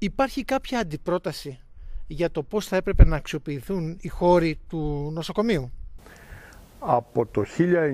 Υπάρχει κάποια αντιπρόταση για το πώς θα έπρεπε να αξιοποιηθούν οι χώροι του νοσοκομείου? Από το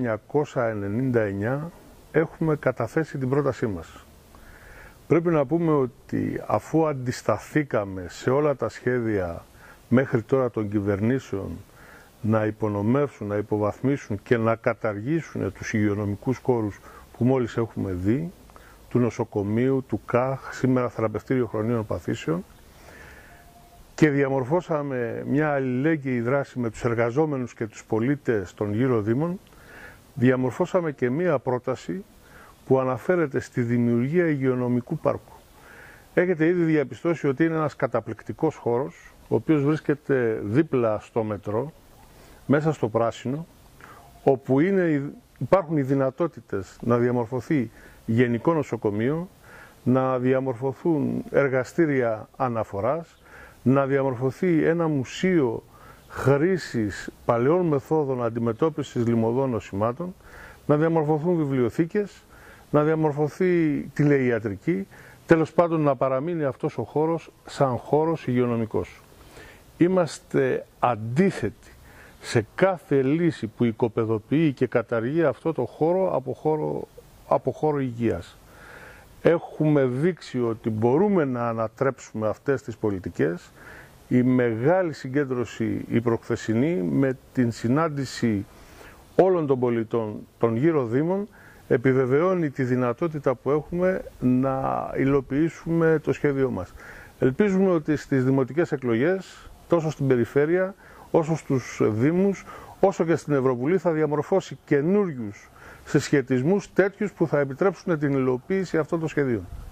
1999 έχουμε καταθέσει την πρότασή μας. Πρέπει να πούμε ότι αφού αντισταθήκαμε σε όλα τα σχέδια μέχρι τώρα των κυβερνήσεων να υπονομεύσουν, να υποβαθμίσουν και να καταργήσουν τους υγειονομικούς κόρους που μόλις έχουμε δει, του νοσοκομείου, του ΚΑΧ, σήμερα θεραπευτήριο χρονίων παθήσεων, και διαμορφώσαμε μια αλληλέγγυη δράση με τους εργαζόμενους και τους πολίτες των γύρω δήμων, διαμορφώσαμε και μια πρόταση που αναφέρεται στη δημιουργία υγειονομικού πάρκου. Έχετε ήδη διαπιστώσει ότι είναι ένας καταπληκτικός χώρος, ο οποίος βρίσκεται δίπλα στο μετρό, μέσα στο πράσινο, όπου υπάρχουν οι δυνατότητες να διαμορφωθεί γενικό νοσοκομείο, να διαμορφωθούν εργαστήρια αναφοράς, να διαμορφωθεί ένα μουσείο χρήσης παλαιών μεθόδων αντιμετώπισης λιμωδών νοσημάτων, να διαμορφωθούν βιβλιοθήκες, να διαμορφωθεί τηλεϊατρική, τέλος πάντων να παραμείνει αυτός ο χώρος σαν χώρος υγειονομικός. Είμαστε αντίθετοι σε κάθε λύση που οικοπεδοποιεί και καταργεί αυτό το χώρο από χώρο υγείας. Έχουμε δείξει ότι μπορούμε να ανατρέψουμε αυτές τις πολιτικές. Η μεγάλη συγκέντρωση η προχθεσινή με την συνάντηση όλων των πολιτών των γύρω δήμων επιβεβαιώνει τη δυνατότητα που έχουμε να υλοποιήσουμε το σχέδιό μας. Ελπίζουμε ότι στις δημοτικές εκλογές, τόσο στην περιφέρεια, όσο στους δήμους, όσο και στην Ευρωβουλή, θα διαμορφώσει καινούριους συσχετισμούς τέτοιους που θα επιτρέψουν την υλοποίηση αυτών των σχεδίων.